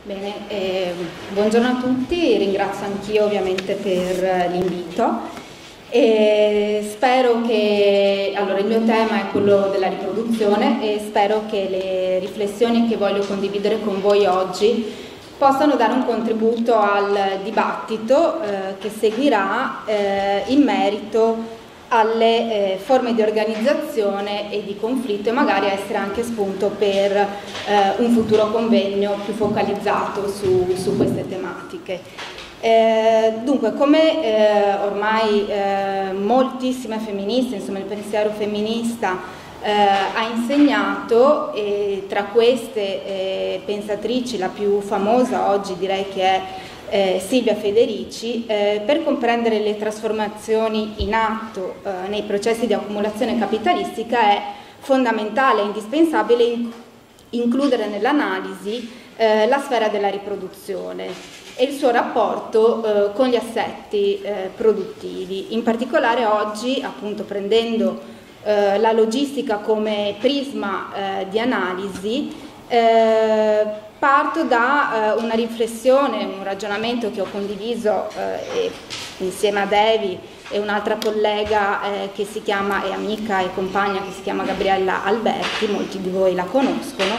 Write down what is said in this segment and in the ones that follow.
Bene, buongiorno a tutti, ringrazio anch'io ovviamente per l'invito. Spero che, allora il mio tema è quello della riproduzione e spero che le riflessioni che voglio condividere con voi oggi possano dare un contributo al dibattito che seguirà in merito alle forme di organizzazione e di conflitto e magari essere anche spunto per un futuro convegno più focalizzato su queste tematiche. Dunque, come ormai moltissime femministe, insomma il pensiero femminista ha insegnato, e tra queste pensatrici la più famosa oggi direi che è Silvia Federici, per comprendere le trasformazioni in atto nei processi di accumulazione capitalistica è fondamentale e indispensabile includere nell'analisi la sfera della riproduzione e il suo rapporto con gli assetti produttivi. In particolare oggi, appunto prendendo la logistica come prisma di analisi, parto da una riflessione, un ragionamento che ho condiviso insieme a Devi e un'altra collega che si chiama, e amica e compagna, che si chiama Gabriella Alberti, molti di voi la conoscono,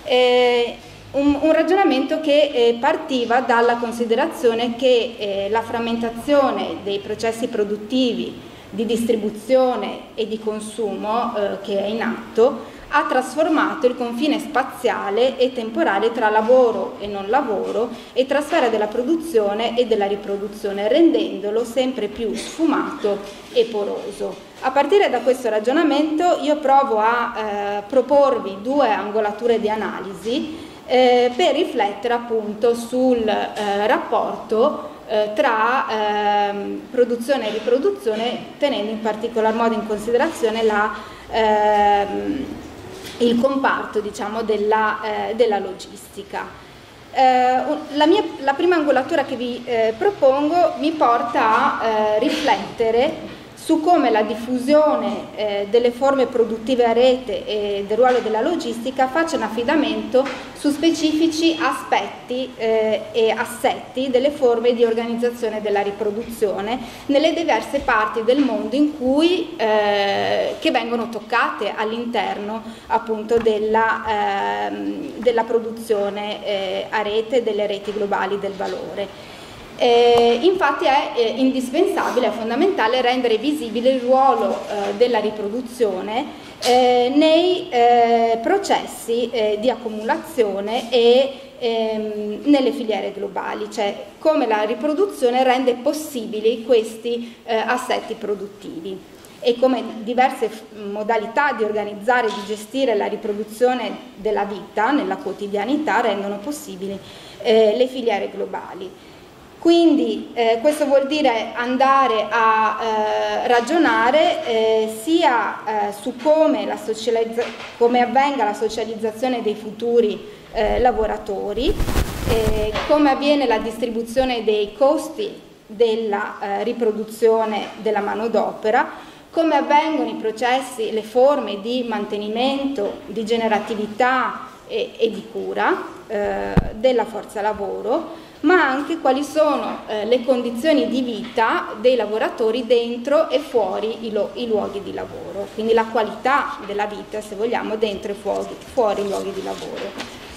un ragionamento che partiva dalla considerazione che la frammentazione dei processi produttivi di distribuzione e di consumo che è in atto ha trasformato il confine spaziale e temporale tra lavoro e non lavoro e tra sfera della produzione e della riproduzione, rendendolo sempre più sfumato e poroso. A partire da questo ragionamento io provo a proporvi due angolature di analisi per riflettere appunto sul rapporto tra produzione e riproduzione, tenendo in particolar modo in considerazione il comparto, diciamo, della logistica. La prima angolatura che vi propongo mi porta a riflettere su come la diffusione delle forme produttive a rete e del ruolo della logistica faccia un affidamento su specifici aspetti e assetti delle forme di organizzazione della riproduzione nelle diverse parti del mondo in cui che vengono toccate all'interno appunto della produzione a rete, delle reti globali del valore. Infatti è indispensabile, è fondamentale rendere visibile il ruolo della riproduzione nei processi di accumulazione e nelle filiere globali, cioè come la riproduzione rende possibili questi assetti produttivi e come diverse modalità di organizzare e di gestire la riproduzione della vita nella quotidianità rendono possibili le filiere globali. Quindi questo vuol dire andare a ragionare sia su come avvenga la socializzazione dei futuri lavoratori, come avviene la distribuzione dei costi della riproduzione della manodopera, come avvengono i processi, le forme di mantenimento, di generatività e di cura della forza lavoro, ma anche quali sono le condizioni di vita dei lavoratori dentro e fuori i luoghi di lavoro, quindi la qualità della vita, se vogliamo, dentro e fuori i luoghi di lavoro.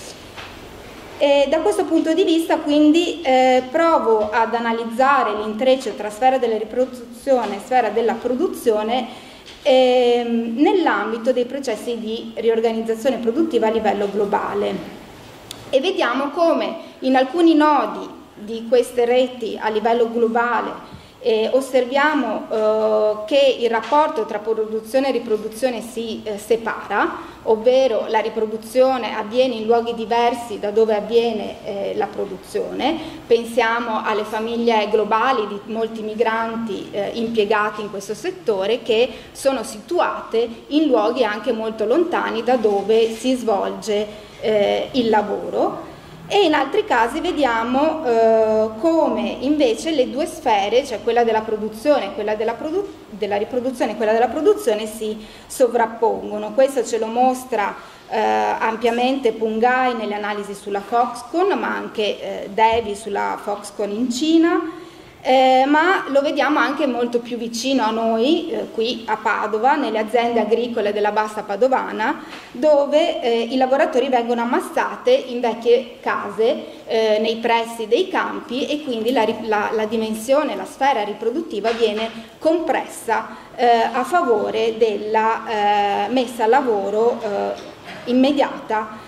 E da questo punto di vista, quindi, provo ad analizzare l'intreccio tra sfera della riproduzione e sfera della produzione nell'ambito dei processi di riorganizzazione produttiva a livello globale. E vediamo come in alcuni nodi di queste reti a livello globale osserviamo che il rapporto tra produzione e riproduzione si separa, ovvero la riproduzione avviene in luoghi diversi da dove avviene la produzione. Pensiamo alle famiglie globali di molti migranti impiegati in questo settore che sono situate in luoghi anche molto lontani da dove si svolge il lavoro. E in altri casi vediamo come invece le due sfere, cioè quella della produzione e quella della riproduzione e quella della produzione, si sovrappongono. Questo ce lo mostra ampiamente Pungai nelle analisi sulla Foxconn, ma anche Devi sulla Foxconn in Cina. Ma lo vediamo anche molto più vicino a noi, qui a Padova, nelle aziende agricole della Bassa Padovana, dove i lavoratori vengono ammassati in vecchie case nei pressi dei campi, e quindi la dimensione, la sfera riproduttiva viene compressa a favore della messa a lavoro immediata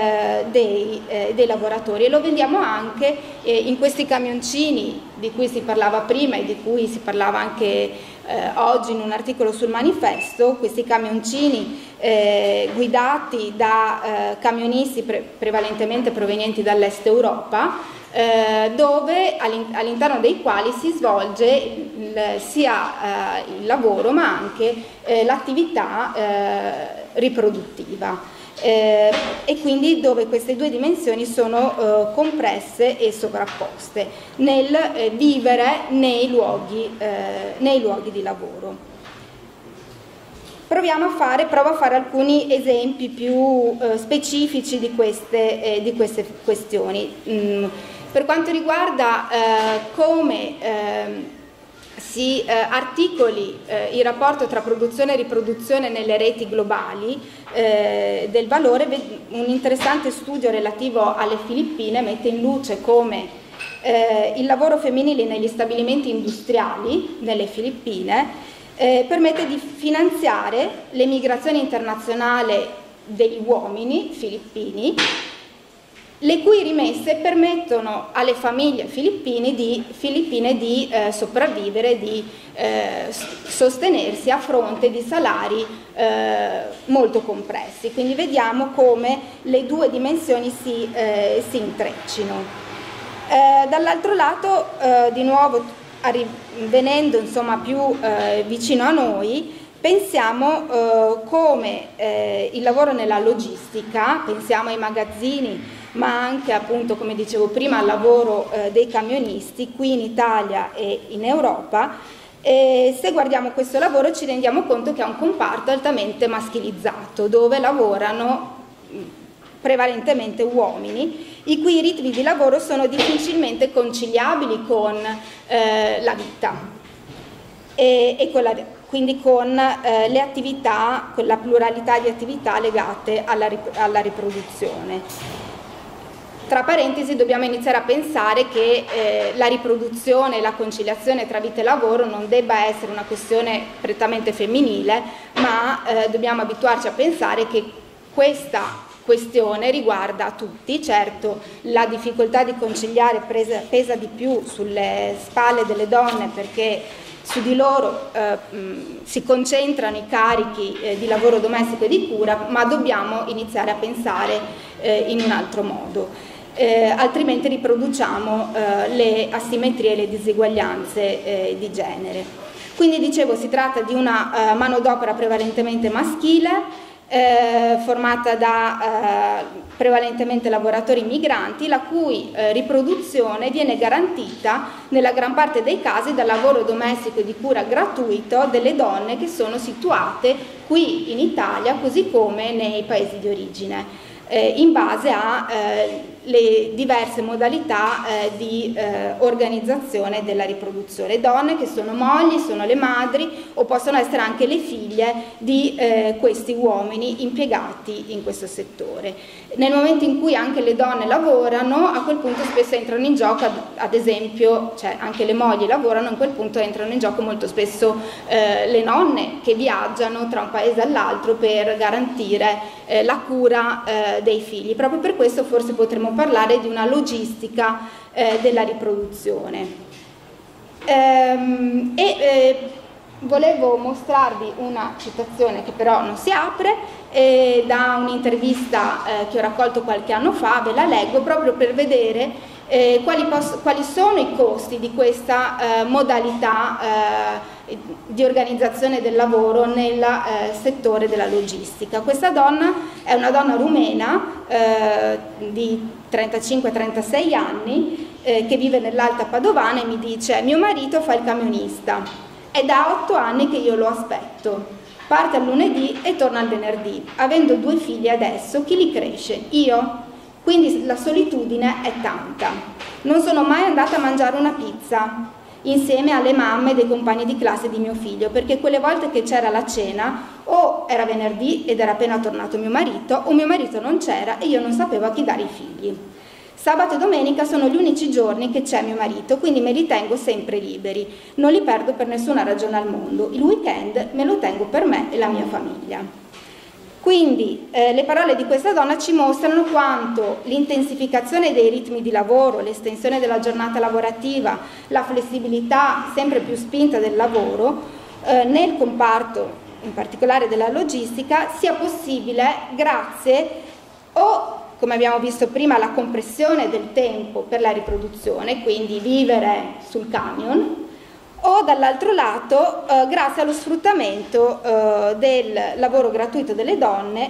dei lavoratori. E lo vediamo anche in questi camioncini di cui si parlava prima e di cui si parlava anche oggi in un articolo sul Manifesto, questi camioncini guidati da camionisti prevalentemente provenienti dall'est Europa, dove all'interno dei quali si svolge sia il lavoro ma anche l'attività riproduttiva. E quindi dove queste due dimensioni sono compresse e sovrapposte nel vivere nei luoghi di lavoro. Provo a fare alcuni esempi più specifici di queste questioni. Per quanto riguarda come si articoli il rapporto tra produzione e riproduzione nelle reti globali del valore, un interessante studio relativo alle Filippine mette in luce come il lavoro femminile negli stabilimenti industriali nelle Filippine permette di finanziare l'emigrazione internazionale degli uomini filippini, le cui rimesse permettono alle famiglie filippine di sopravvivere, di sostenersi a fronte di salari molto compressi. Quindi vediamo come le due dimensioni si intreccino. Dall'altro lato, di nuovo, venendo insomma più vicino a noi, pensiamo come il lavoro nella logistica, pensiamo ai magazzini, ma anche appunto, come dicevo prima, al lavoro dei camionisti qui in Italia e in Europa. Se guardiamo questo lavoro ci rendiamo conto che è un comparto altamente maschilizzato, dove lavorano prevalentemente uomini, i cui ritmi di lavoro sono difficilmente conciliabili con la vita quindi con le attività, con la pluralità di attività legate alla riproduzione. Tra parentesi, dobbiamo iniziare a pensare che la riproduzione e la conciliazione tra vita e lavoro non debba essere una questione prettamente femminile, ma dobbiamo abituarci a pensare che questa questione riguarda tutti. Certo, la difficoltà di conciliare pesa di più sulle spalle delle donne, perché su di loro si concentrano i carichi di lavoro domestico e di cura, ma dobbiamo iniziare a pensare in un altro modo. Altrimenti riproduciamo le asimmetrie e le diseguaglianze di genere. Quindi dicevo, si tratta di una manodopera prevalentemente maschile, formata da prevalentemente lavoratori migranti, la cui riproduzione viene garantita nella gran parte dei casi dal lavoro domestico e di cura gratuito delle donne che sono situate qui in Italia, così come nei paesi di origine, in base alle diverse modalità di organizzazione della riproduzione. Donne che sono mogli, sono le madri o possono essere anche le figlie di questi uomini impiegati in questo settore. Nel momento in cui anche le donne lavorano, a quel punto spesso entrano in gioco, ad esempio, cioè anche le mogli lavorano, in quel punto entrano in gioco molto spesso le nonne che viaggiano tra un paese all'altro per garantire la cura dei figli. Proprio per questo forse potremmo parlare di una logistica della riproduzione. Volevo mostrarvi una citazione che però non si apre, da un'intervista che ho raccolto qualche anno fa, ve la leggo proprio per vedere quali sono i costi di questa modalità di organizzazione del lavoro nel settore della logistica. Questa donna è una donna rumena di 35-36 anni che vive nell'Alta Padovana e mi dice: mio marito fa il camionista, è da 8 anni che io lo aspetto, parte il lunedì e torna il venerdì, avendo 2 figli adesso, chi li cresce? Io? Quindi la solitudine è tanta. Non sono mai andata a mangiare una pizza insieme alle mamme dei compagni di classe di mio figlio, perché quelle volte che c'era la cena o era venerdì ed era appena tornato mio marito, o mio marito non c'era e io non sapevo a chi dare i figli. Sabato e domenica sono gli unici giorni che c'è mio marito, quindi me li tengo sempre liberi, non li perdo per nessuna ragione al mondo. Il weekend me lo tengo per me e la mia famiglia. Quindi le parole di questa donna ci mostrano quanto l'intensificazione dei ritmi di lavoro, l'estensione della giornata lavorativa, la flessibilità sempre più spinta del lavoro nel comparto, in particolare della logistica, sia possibile grazie o, come abbiamo visto prima, alla compressione del tempo per la riproduzione, quindi vivere sul camion, o dall'altro lato grazie allo sfruttamento del lavoro gratuito delle donne,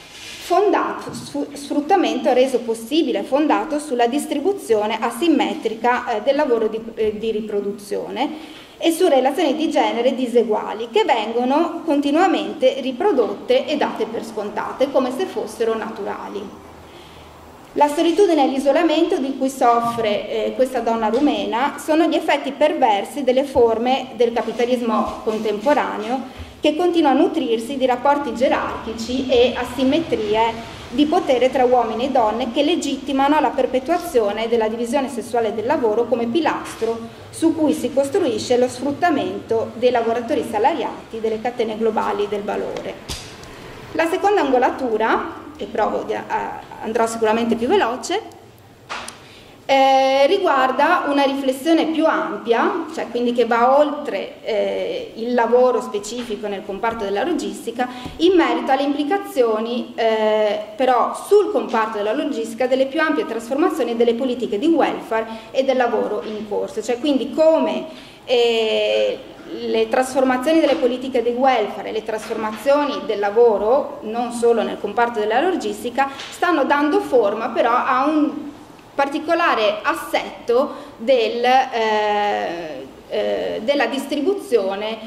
sfruttamento reso possibile, fondato sulla distribuzione asimmetrica del lavoro di riproduzione e su relazioni di genere diseguali che vengono continuamente riprodotte e date per scontate come se fossero naturali. La solitudine e l'isolamento di cui soffre questa donna rumena sono gli effetti perversi delle forme del capitalismo contemporaneo che continua a nutrirsi di rapporti gerarchici e asimmetrie di potere tra uomini e donne che legittimano la perpetuazione della divisione sessuale del lavoro come pilastro su cui si costruisce lo sfruttamento dei lavoratori salariati delle catene globali del valore. La seconda angolatura, e andrò sicuramente più veloce, riguarda una riflessione più ampia, cioè quindi che va oltre il lavoro specifico nel comparto della logistica, in merito alle implicazioni però sul comparto della logistica delle più ampie trasformazioni delle politiche di welfare e del lavoro in corso, cioè quindi come le trasformazioni delle politiche di welfare, le trasformazioni del lavoro, non solo nel comparto della logistica, stanno dando forma però a un particolare assetto della distribuzione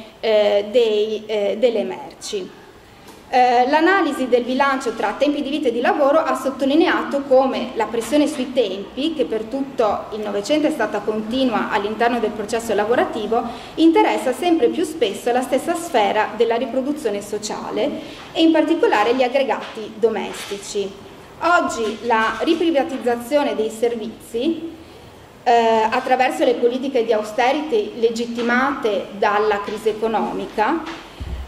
delle merci. L'analisi del bilancio tra tempi di vita e di lavoro ha sottolineato come la pressione sui tempi, che per tutto il Novecento è stata continua all'interno del processo lavorativo, interessa sempre più spesso la stessa sfera della riproduzione sociale e in particolare gli aggregati domestici. Oggi la riprivatizzazione dei servizi attraverso le politiche di austerity legittimate dalla crisi economica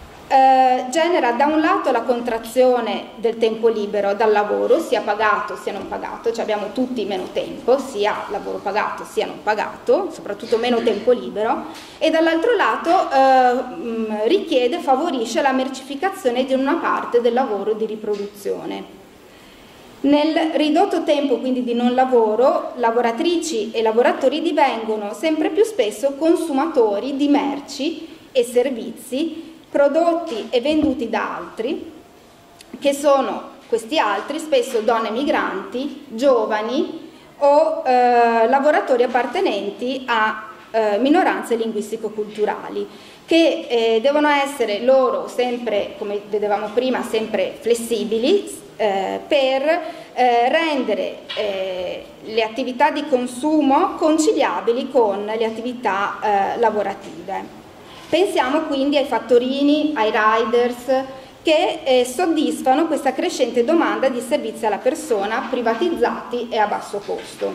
genera da un lato la contrazione del tempo libero dal lavoro, sia pagato sia non pagato, cioè abbiamo tutti meno tempo, sia lavoro pagato sia non pagato, soprattutto meno tempo libero, e dall'altro lato richiede, favorisce la mercificazione di una parte del lavoro di riproduzione. Nel ridotto tempo quindi di non lavoro, lavoratrici e lavoratori divengono sempre più spesso consumatori di merci e servizi prodotti e venduti da altri, che sono questi altri spesso donne migranti, giovani o lavoratori appartenenti a minoranze linguistico-culturali, che devono essere loro sempre, come vedevamo prima, sempre flessibili per rendere le attività di consumo conciliabili con le attività lavorative. Pensiamo quindi ai fattorini, ai riders che soddisfano questa crescente domanda di servizi alla persona privatizzati e a basso costo,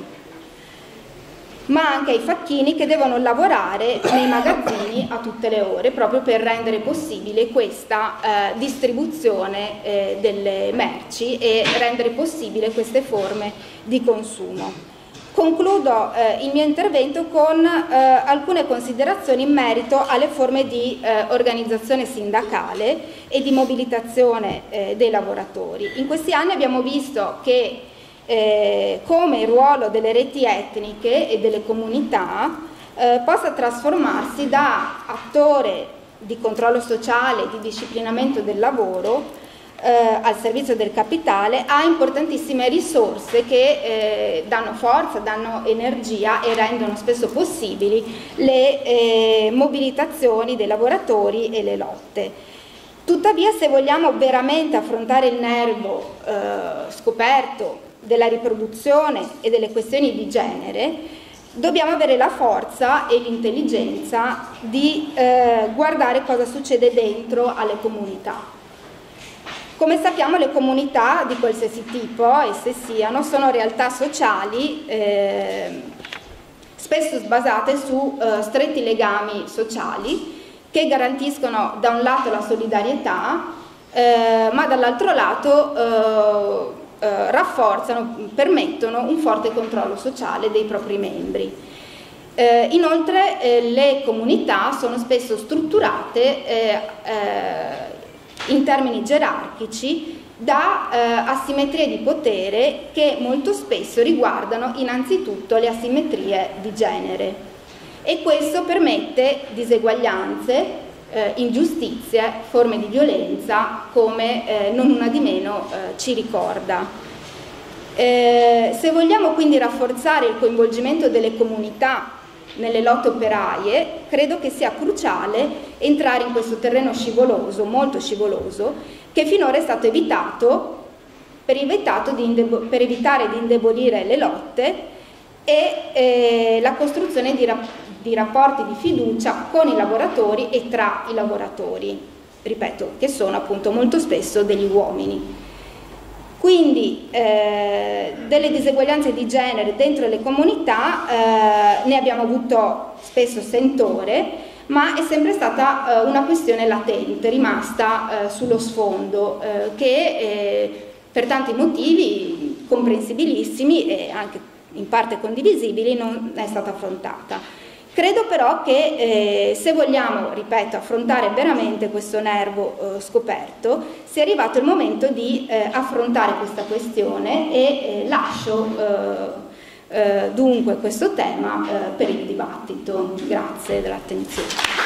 ma anche ai facchini che devono lavorare nei magazzini a tutte le ore proprio per rendere possibile questa distribuzione delle merci e rendere possibile queste forme di consumo. Concludo il mio intervento con alcune considerazioni in merito alle forme di organizzazione sindacale e di mobilitazione dei lavoratori. In questi anni abbiamo visto che come il ruolo delle reti etniche e delle comunità possa trasformarsi da attore di controllo sociale, di disciplinamento del lavoro al servizio del capitale, a importantissime risorse che danno forza, danno energia e rendono spesso possibili le mobilitazioni dei lavoratori e le lotte. Tuttavia, se vogliamo veramente affrontare il nervo scoperto della riproduzione e delle questioni di genere, dobbiamo avere la forza e l'intelligenza di guardare cosa succede dentro alle comunità. Come sappiamo, le comunità di qualsiasi tipo, esse siano, sono realtà sociali spesso basate su stretti legami sociali che garantiscono da un lato la solidarietà, ma dall'altro lato rafforzano, permettono un forte controllo sociale dei propri membri. Inoltre le comunità sono spesso strutturate in termini gerarchici da asimmetrie di potere che molto spesso riguardano innanzitutto le asimmetrie di genere, e questo permette diseguaglianze, ingiustizie, forme di violenza, come non una di meno ci ricorda. Se vogliamo quindi rafforzare il coinvolgimento delle comunità nelle lotte operaie, credo che sia cruciale entrare in questo terreno scivoloso, molto scivoloso, che finora è stato evitato per evitare di indebolire le lotte e la costruzione di rapporti di fiducia con i lavoratori e tra i lavoratori, ripeto, che sono appunto molto spesso degli uomini. Quindi delle diseguaglianze di genere dentro le comunità ne abbiamo avuto spesso sentore, ma è sempre stata una questione latente, rimasta sullo sfondo, che per tanti motivi comprensibilissimi e anche in parte condivisibili non è stata affrontata. Credo però che se vogliamo, ripeto, affrontare veramente questo nervo scoperto, sia arrivato il momento di affrontare questa questione e lascio dunque questo tema per il dibattito. Grazie dell'attenzione.